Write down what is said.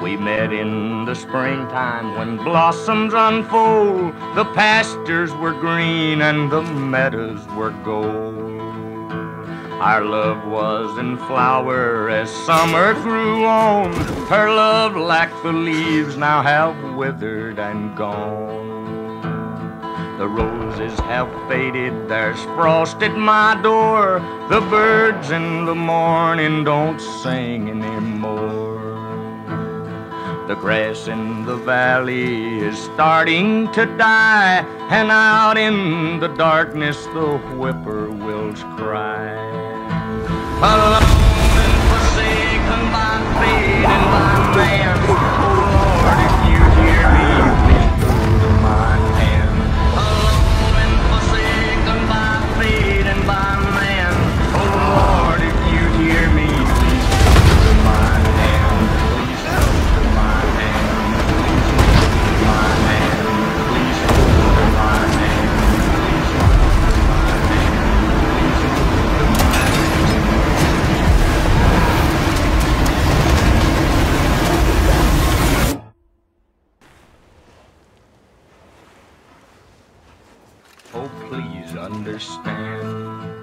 We met in the springtime when blossoms unfold. The pastures were green and the meadows were gold. Our love was in flower as summer grew on. Her love, like the leaves, now have withered and gone. The roses have faded, there's frost at my door. The birds in the morning don't sing anymore. The grass in the valley is starting to die, and out in the darkness the whippoorwills cry. Alone and forsaken by fate and by man, oh Lord, if you hear me, please go to my hand. Alone and forsaken by fate and by man, oh Lord, if you hear me, please go to my hand. Please go to my hand. Please go to my hand. Please go to my hand. Please go to my hand. Please go to my hand. Oh, please understand.